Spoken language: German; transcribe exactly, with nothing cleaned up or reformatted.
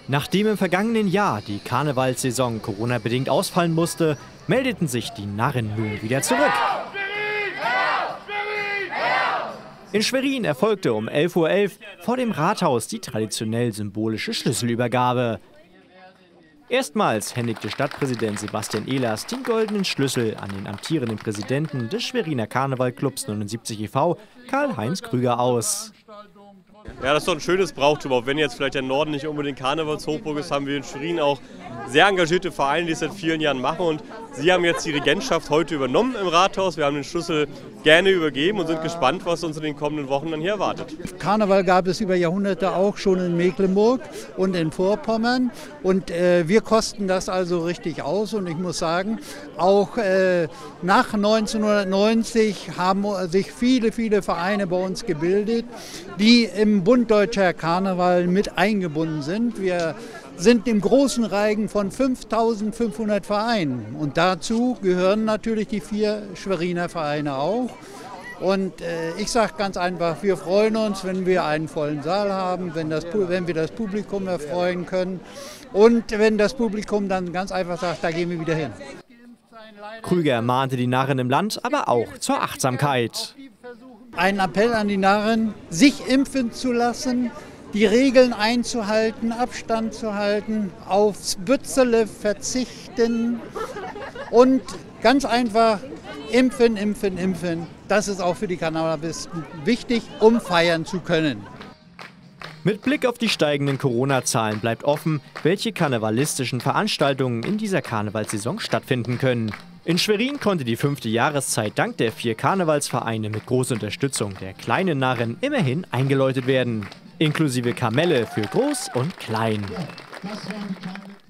Nachdem im vergangenen Jahr die Karnevalssaison Corona-bedingt ausfallen musste, meldeten sich die Narren nun wieder zurück. In Schwerin erfolgte um elf Uhr elf vor dem Rathaus die traditionell symbolische Schlüsselübergabe. Erstmals händigte Stadtpräsident Sebastian Ehlers den goldenen Schlüssel an den amtierenden Präsidenten des Schweriner Karnevalclubs neunundsiebzig e V, Karl-Heinz Krüger, aus. Ja, das ist doch ein schönes Brauchtum. Auch wenn jetzt vielleicht der Norden nicht unbedingt Karnevalshochburg ist, haben wir in Schwerin auch sehr engagierte Vereine, die es seit vielen Jahren machen. Und Sie haben jetzt die Regentschaft heute übernommen im Rathaus. Wir haben den Schlüssel gerne übergeben und sind gespannt, was uns in den kommenden Wochen dann hier erwartet. Karneval gab es über Jahrhunderte auch schon in Mecklenburg und in Vorpommern. Und äh, wir kosten das also richtig aus. Und ich muss sagen, auch äh, nach neunzehnhundertneunzig haben sich viele, viele Vereine bei uns gebildet, die im Bund Deutscher Karneval mit eingebunden sind. Wir sind im großen Reigen von fünftausendfünfhundert Vereinen. Und dazu gehören natürlich die vier Schweriner Vereine auch. Und äh, ich sage ganz einfach, wir freuen uns, wenn wir einen vollen Saal haben, wenn, das, wenn wir das Publikum erfreuen können. Und wenn das Publikum dann ganz einfach sagt, da gehen wir wieder hin. Krüger mahnte die Narren im Land aber auch zur Achtsamkeit. Ein Appell an die Narren, sich impfen zu lassen, die Regeln einzuhalten, Abstand zu halten, aufs Bützele verzichten und ganz einfach impfen, impfen, impfen. Das ist auch für die Karnevalisten wichtig, um feiern zu können. Mit Blick auf die steigenden Corona-Zahlen bleibt offen, welche karnevalistischen Veranstaltungen in dieser Karnevalssaison stattfinden können. In Schwerin konnte die fünfte Jahreszeit dank der vier Karnevalsvereine mit großer Unterstützung der kleinen Narren immerhin eingeläutet werden. Inklusive Kamelle für Groß und Klein.